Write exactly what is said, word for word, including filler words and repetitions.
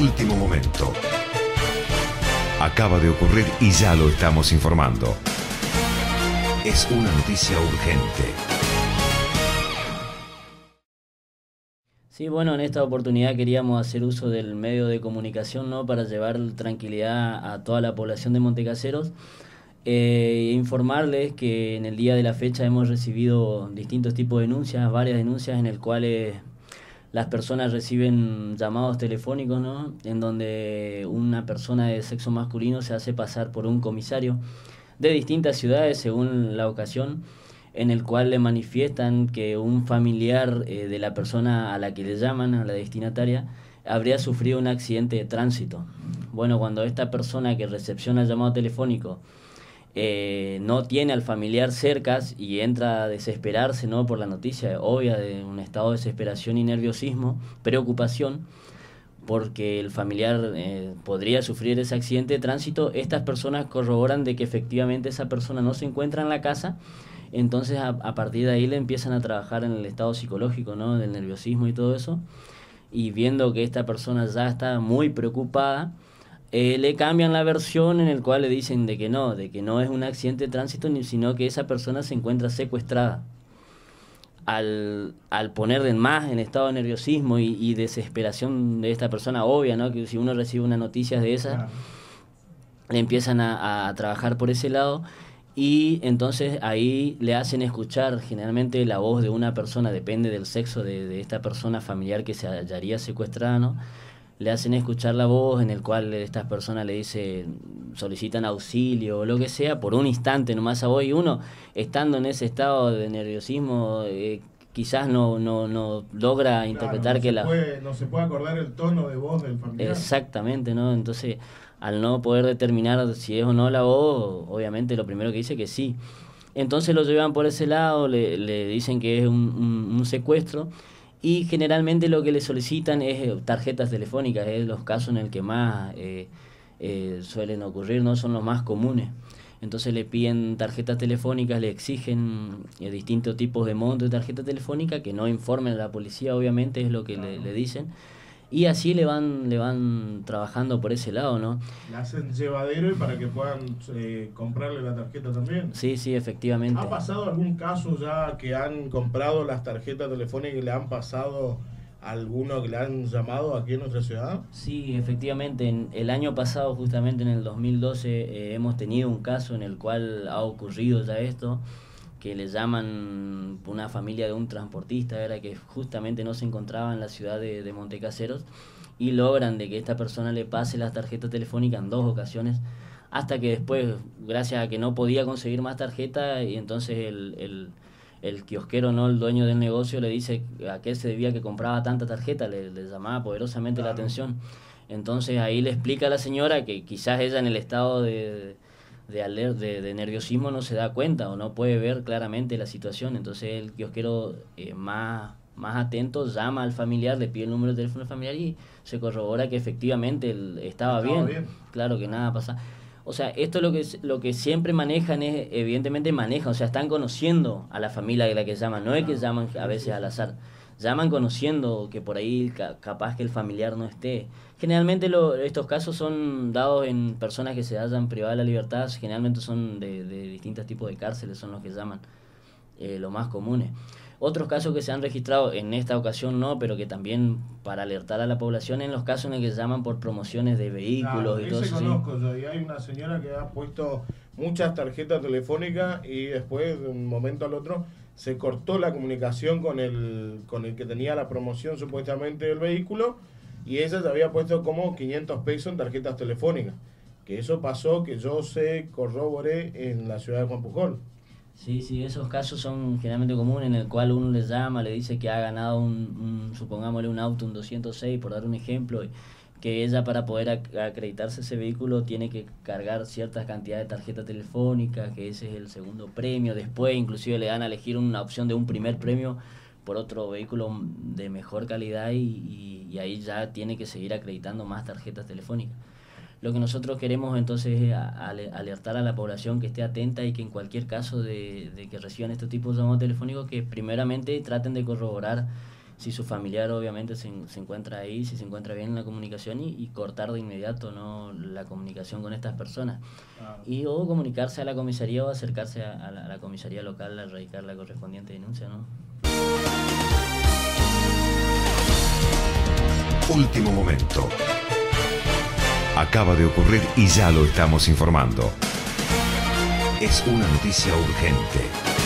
último momento. Acaba de ocurrir y ya lo estamos informando. Es una noticia urgente. Sí, bueno, en esta oportunidad queríamos hacer uso del medio de comunicación, ¿no?, para llevar tranquilidad a toda la población de Montecaseros. Eh, informarles que en el día de la fecha hemos recibido distintos tipos de denuncias, varias denuncias en las cuales las personas reciben llamados telefónicos, ¿no?, en donde una persona de sexo masculino se hace pasar por un comisario de distintas ciudades según la ocasión, en el cual le manifiestan que un familiar eh, de la persona a la que le llaman, a la destinataria, habría sufrido un accidente de tránsito. Bueno, cuando esta persona que recepciona el llamado telefónico eh, no tiene al familiar cerca y entra a desesperarse, ¿no?, por la noticia obvia de un estado de desesperación y nerviosismo, preocupación, porque el familiar eh, podría sufrir ese accidente de tránsito, estas personas corroboran de que efectivamente esa persona no se encuentra en la casa. Entonces a, a partir de ahí le empiezan a trabajar en el estado psicológico, ¿no?, del nerviosismo y todo eso, y viendo que esta persona ya está muy preocupada, eh, le cambian la versión en el cual le dicen de que no, de que no es un accidente de tránsito, sino que esa persona se encuentra secuestrada. Al, al poner de más en estado de nerviosismo y, y desesperación de esta persona obvia, ¿no?, que si uno recibe una noticia de esas, claro, le empiezan a, a trabajar por ese lado. Y entonces ahí le hacen escuchar generalmente la voz de una persona, depende del sexo de, de esta persona familiar que se hallaría secuestrada, ¿no? Le hacen escuchar la voz en el cual estas personas le dicen, solicitan auxilio o lo que sea, por un instante nomás a vos, y uno, estando en ese estado de nerviosismo, eh, quizás no, no, no logra interpretar, claro, no que la... Puede, no se puede acordar el tono de voz del familiar. Exactamente, ¿no? Entonces, al no poder determinar si es o no la voz, obviamente lo primero que dice que sí. Entonces lo llevan por ese lado, le, le dicen que es un, un, un secuestro, y generalmente lo que le solicitan es tarjetas telefónicas, es los casos en el que más eh, eh, suelen ocurrir, ¿no? Son los más comunes. Entonces le piden tarjetas telefónicas, le exigen eh, distintos tipos de montos de tarjeta telefónica, que no informen a la policía, obviamente, es lo que le, le dicen. Y así le van le van trabajando por ese lado, ¿no? Le hacen llevadero y para que puedan eh, comprarle la tarjeta también. Sí, sí, efectivamente. ¿Ha pasado algún caso ya que han comprado las tarjetas telefónicas y le han pasado a alguno que le han llamado aquí en nuestra ciudad? Sí, efectivamente. En el año pasado, justamente en el dos mil doce, eh, hemos tenido un caso en el cual ha ocurrido ya esto, que le llaman una familia de un transportista, era que justamente no se encontraba en la ciudad de, de Montecaseros, y logran de que esta persona le pase las tarjetas telefónicas en dos ocasiones, hasta que después, gracias a que no podía conseguir más tarjeta, y entonces el, el, el kiosquero, no el dueño del negocio, le dice a qué se debía que compraba tanta tarjeta, le, le llamaba poderosamente, claro, la atención. Entonces ahí le explica a la señora que quizás ella en el estado de... De, aler, de, de nerviosismo no se da cuenta o no puede ver claramente la situación. Entonces el kiosquero eh, más, más atento llama al familiar, le pide el número de teléfono al familiar y se corrobora que efectivamente él estaba, estaba bien. bien. Claro que nada pasa. O sea, esto lo que, lo que siempre manejan es, evidentemente manejan, o sea, están conociendo a la familia de la que llaman, no es que llaman a veces al azar. Llaman conociendo que por ahí ca capaz que el familiar no esté. Generalmente lo, estos casos son dados en personas que se hallan privadas de la libertad, generalmente son de, de distintos tipos de cárceles, son los que llaman, eh, los más comunes. Otros casos que se han registrado, en esta ocasión no, pero que también para alertar a la población, en los casos en los que llaman por promociones de vehículos, claro, y todo eso. Conozco yo, y hay una señora que ha puesto muchas tarjetas telefónicas y después, de un momento al otro, se cortó la comunicación con el, con el que tenía la promoción supuestamente del vehículo, y ella se había puesto como quinientos pesos en tarjetas telefónicas. Que eso pasó, que yo sé, corroboré en la ciudad de Juan Pujol. Sí, sí, esos casos son generalmente comunes, en el cual uno le llama, le dice que ha ganado un, un supongámosle un auto, un doscientos seis, por dar un ejemplo, que ella para poder acreditarse ese vehículo tiene que cargar ciertas cantidades de tarjeta telefónica, que ese es el segundo premio. Después inclusive le dan a elegir una opción de un primer premio por otro vehículo de mejor calidad, y, y, y ahí ya tiene que seguir acreditando más tarjetas telefónicas. Lo que nosotros queremos entonces es alertar a la población que esté atenta, y que en cualquier caso de, de que reciban este tipo de llamados telefónicos, que primeramente traten de corroborar si su familiar obviamente se, se encuentra ahí, si se encuentra bien en la comunicación y, y cortar de inmediato, ¿no?, la comunicación con estas personas. Ah. Y o comunicarse a la comisaría o acercarse a, a, la, a la comisaría local a radicar la correspondiente denuncia, ¿no? Último momento. Acaba de ocurrir y ya lo estamos informando. Es una noticia urgente.